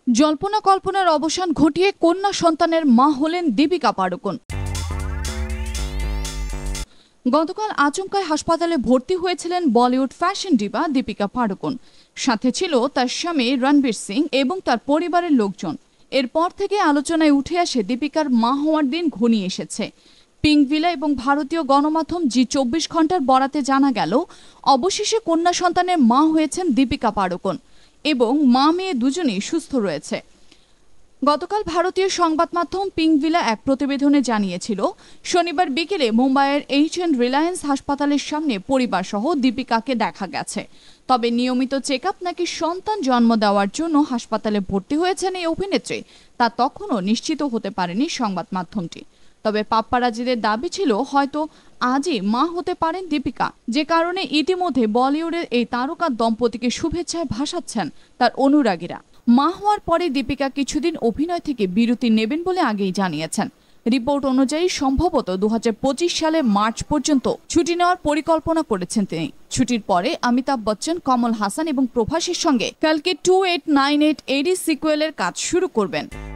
জল্পনা কল্পনার অবসান ঘটিয়ে কন্যা সন্তানের মা হলেন দীপিকা পাড়ুকোন। গতকাল আচমকায় হাসপাতালে ভর্তি হয়েছিলেন Bollywood fashion diva Deepika Padukone. সাথে ছিল তার স্বামী রণবীর সিং এবং তার পরিবারের লোকজন। এরপর থেকে আলোচনায় উঠে আসে দীপিকার মা হওয়ার দিন ঘনিয়ে এসেছে। পিঙ্কভিলা এবং ভারতীয় গণমাধ্যম জি24 ঘন্টার বরাতে জানা গেল, অবশেষে কন্যা সন্তানের মা হয়েছেন দীপিকা পাড়ুকোন এবং মা মেয়ে দুজনেই সুস্থ রয়েছে। গতকাল ভারতীয় সংবাদ মাধ্যম পিঙ্কভিলা এক প্রতিবেদনে জানিয়েছিল, শনিবার বিকেলে মুম্বাইয়ের রিলায়েন্স হাসপাতালের সামনে পরিবার সহ দীপিকাকে দেখা গেছে। তবে নিয়মিত চেকআপ নাকি সন্তান জন্ম দেওয়ার জন্য হাসপাতালে ভর্তি হয়েছেন এই অভিনেত্রী, তা তখনও নিশ্চিত হতে পারেনি সংবাদ মাধ্যমটি। তবে পাপ্পারাজিদের দাবি ছিল হয়তো আজই মা হতে পারেন দীপিকা, যে কারণে ইতিমধ্যে বলিউডের এই তারকা দম্পতিকে শুভেচ্ছায় ভাসাচ্ছেন তার অনুরাগীরা। মা হওয়ার পরে দীপিকা কিছুদিন অভিনয় থেকে বিরতি নেবেন বলে আগেই জানিয়েছেন। রিপোর্ট অনুযায়ী সম্ভবত 2025 সালে মার্চ পর্যন্ত ছুটি নেওয়ার পরিকল্পনা করেছেন তিনি। ছুটির পরে অমিতাভ বচ্চন, কমল হাসান এবং প্রভাসের সঙ্গে কালকে 2898 এডি সিকুয়েলের কাজ শুরু করবেন।